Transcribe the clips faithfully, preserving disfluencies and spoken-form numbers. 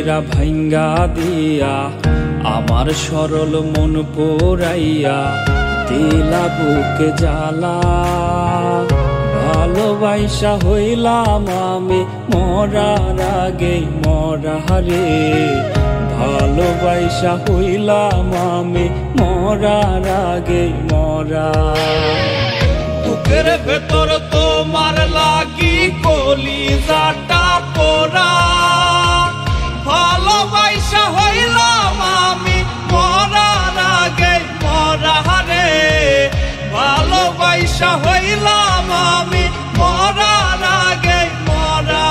পিঞ্জরা ভাঙ্গা দিয়া আমার সরল মন পোড়াইয়া দিলা বুকে জ্বালা। ভালোবাসা হইলাম আমি মরার আগে মরা রে, ভালোবাসা হইলাম আমি মরার আগে মরা। বুকের ভেতর তোমার লাগি কলিজাটা পোড়া, ভালোবাসা হইলাম আমি মরার আগে মরা রে, ভালোবাসা হইলাম আমি মরার আগে মরা।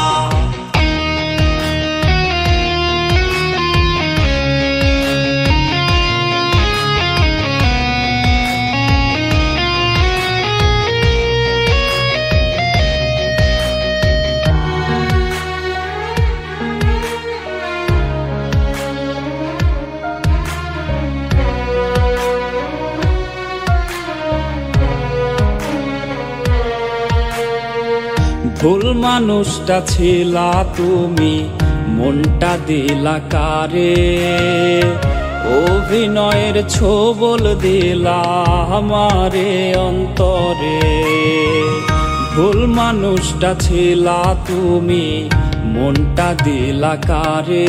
ভুল মানুষটা ছিলা তুমি, মনটা দিলা কারে, অভিনয়ের ছোবল দিলা আমারে অন্তরে। ভুল মানুষটা ছিলা তুমি, মনটা দিলা কারে,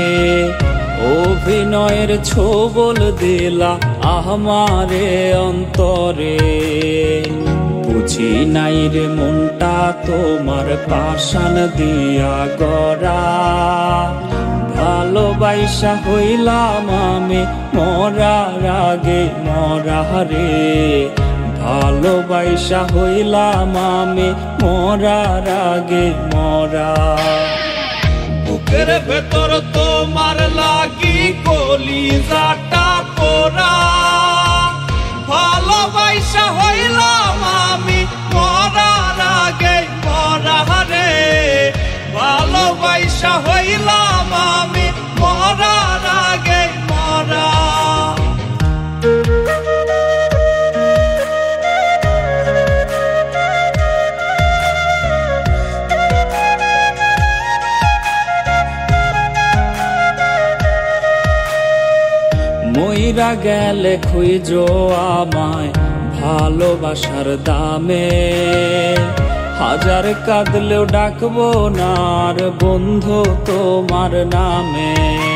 অভিনয়ের ছোবল দিলা আমারে অন্তরে। বুঝি নাই রে মনটা তোমার পাষাণ দিয়া গড়া, ভালোবাসা হইলাম আমি মরার আগে মরা রে, ভালোবাসা হইলাম আমি মরার আগে মরা। বুকের ভেতর তোমার লাগি কলিজাটা পোড়া, ভালোবাসা হইলাম আমি মরার আগে মরা রে, ভালোবাসা হইলাম আমি মরার আগে মরা। মইরা গেলে খুঁজো আমায় ভালোবাসার দামে, হাজার কাঁদলেও ডাকবো না আর বন্ধু তোমার নামে।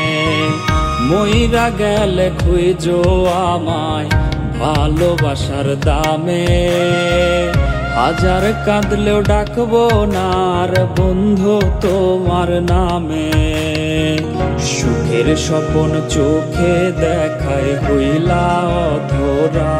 মইরা গেলে খুঁজো আমায় ভালোবাসার দামে, হাজার কাঁদলেও ডাকবো না আর বন্ধু তোমার নামে। সুখের স্বপন চোখে দেখায় হইলা অধরা,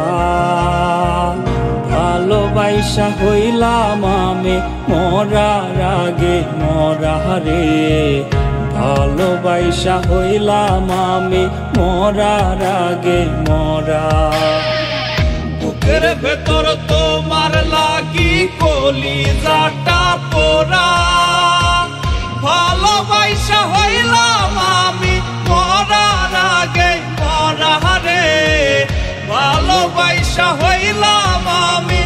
ভালোবাসা হইলাম আমি মরার আগে মরা রে, ভালোবাসা হইলাম আমি মরার আগে মরা। বুকের ভেতর তোমার লাগি কলিজাটা পোড়া, ভালোবাসা হইলাম আমি মরার আগে মরা রে, ভালোবাসা হইলাম আমি